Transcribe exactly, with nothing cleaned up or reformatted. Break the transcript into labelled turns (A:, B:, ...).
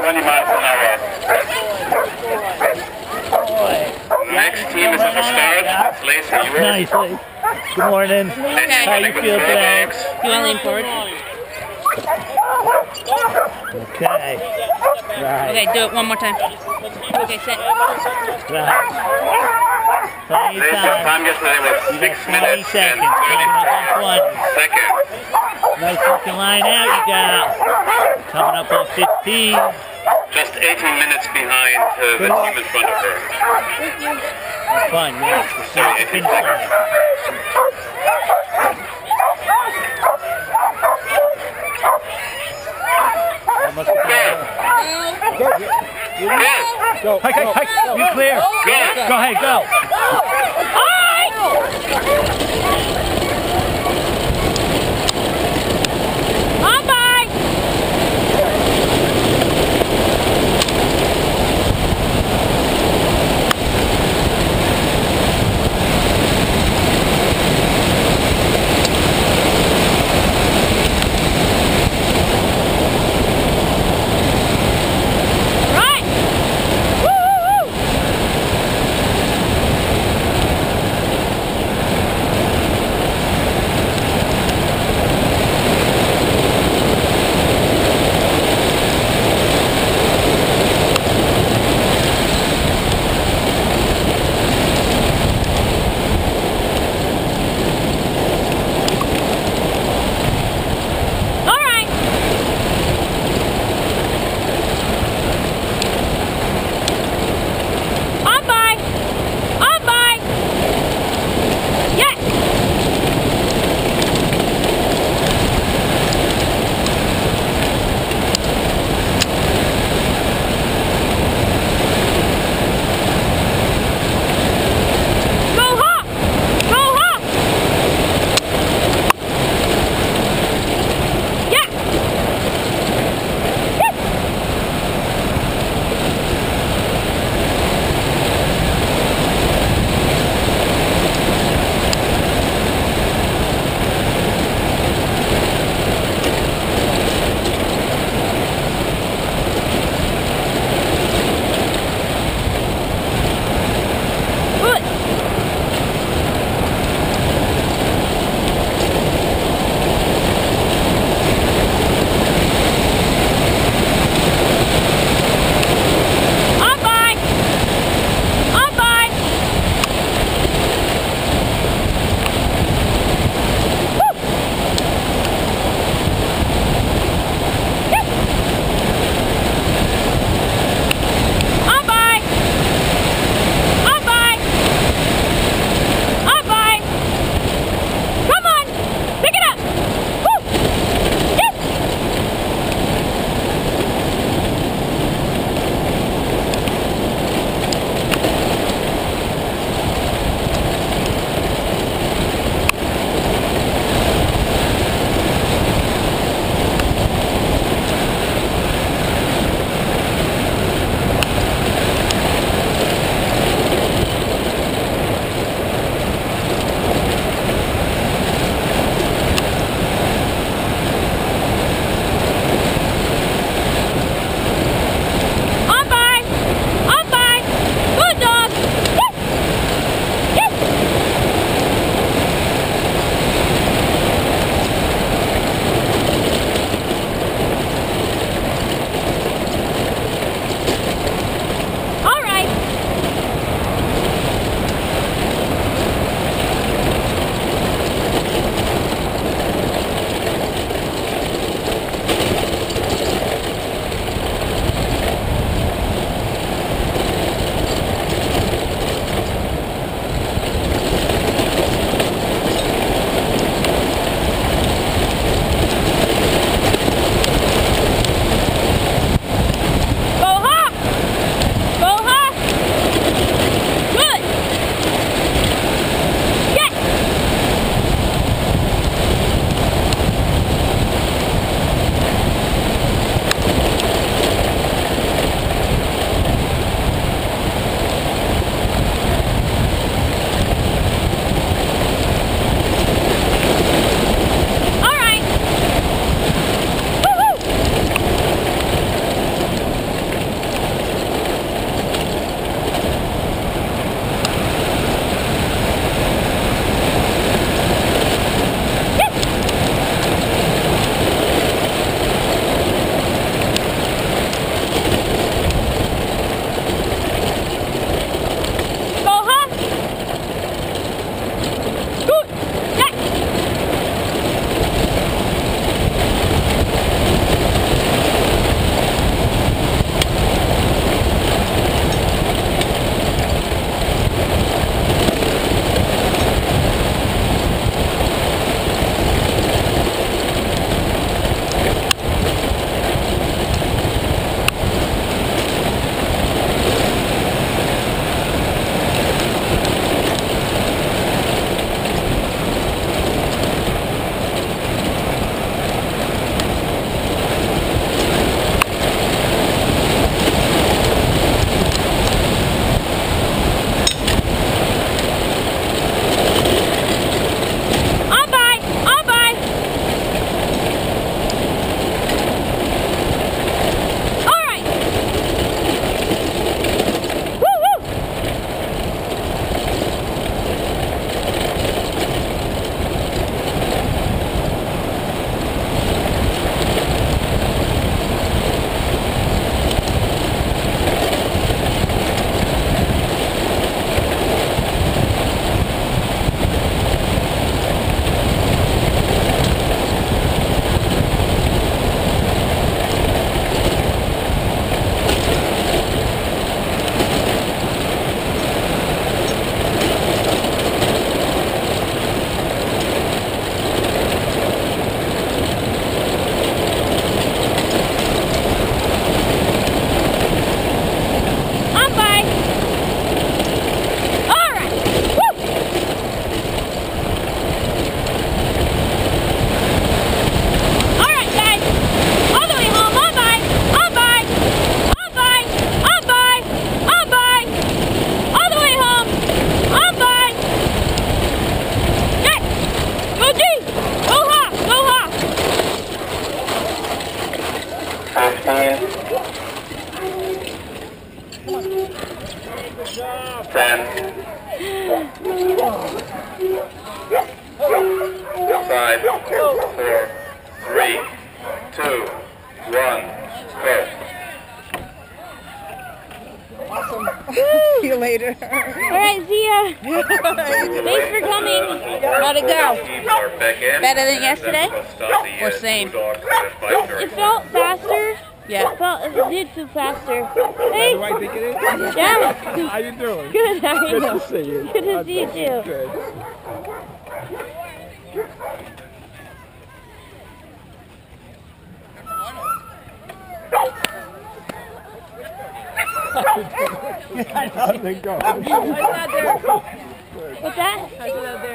A: twenty miles an hour. Next team is at the start. It's Lacey, Heward.
B: Nice, Lacey. Good morning.
A: Okay.
B: How you feel today?
C: You want to lean forward?
B: Okay. Right.
C: Okay, do it one more time. Okay, sit.
B: Right. Plenty of
A: Lacey's
B: time.
A: time yesterday was
B: You
A: six
B: got twenty
A: minutes and
B: seconds. Coming up on twenty.
A: seconds.
B: Nice looking line out you got. Coming up on fifteen.
A: Just eighteen minutes behind uh, the team in front of her.
B: Have fun, yeah. We'll see what the finish line. How much you got?
A: Go!
B: Go. Hike, hike, hike. You clear.
A: Go.
B: Go ahead, go.
D: later.
C: All right, see ya. Thanks for coming. How'd it go? Better than yesterday? Or same? It felt faster. Yeah. It felt, it did feel faster. Hey.
E: Do I think it is?
C: Yeah.
E: How you doing?
C: Good, how are you?
E: Good to see you.
C: Good to see you too.
E: Good. How's it going?
C: What's that?